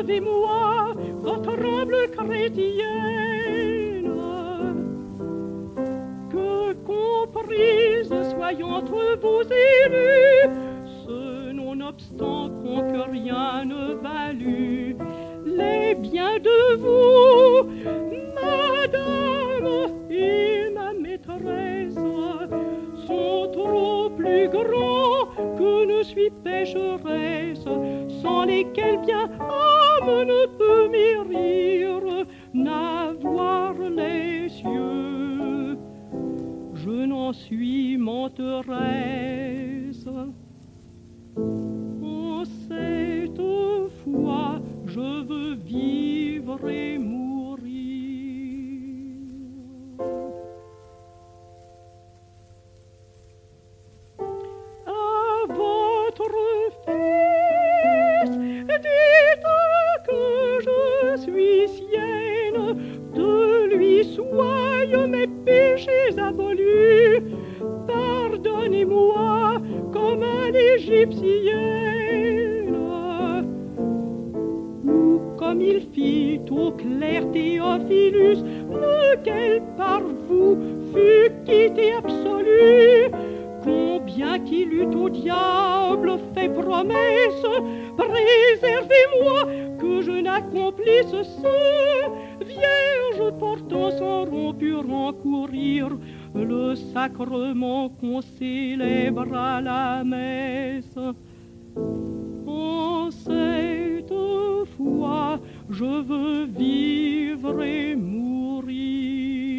Sauvez-moi, votre humble chrétienne, que comprise soyons entre vos élus, ce nonobstant que rien ne valut. Les biens de vous, madame et ma maîtresse, sont trop plus grands que ne suis pécheresse, sans lesquels bien âme ne peut mûrir, n'avoir les cieux. Je n'en suis menteresse. En cette foi, je veux vivre et mourir. À votre fils, dites que je suis sienne, de lui soient mes péchés abolus. Pardonnez-moi comme à l'Égyptienne, ou comme il fit au clair Théophilus, lequel par vous fut quitté absolu. Combien qu'il eût au diable fait promesse, préservez-moi que je n'accomplisse ce, vierge portant sans rompure encourir le sacrement qu'on célèbre à la messe. En cette foi, je veux vivre et mourir.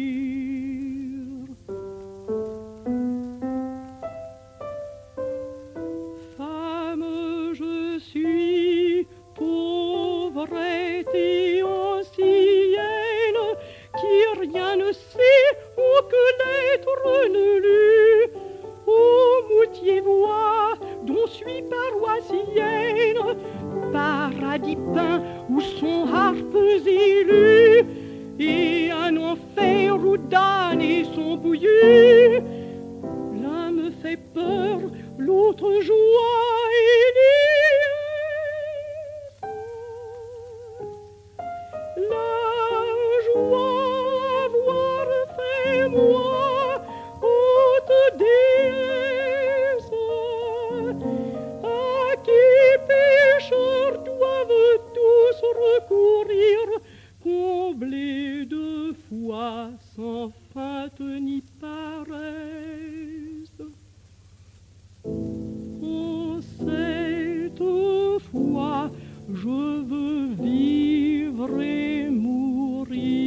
Femme, je suis pauvrette et ancienne, qui rien ne sait ou que l'être ne lut. Ô Moutier-Voix, dont suis paroissienne, paradis peint où sont harpes élues, et un enfer où damnés sont bouillus. L'un me fait peur, l'autre joie et liesse. La joie voir fait moi haute déesse, à qui pécheurs doivent tous recourir, comblés de foi sans feinte ni paresse. En cette foi, je veux vivre et mourir.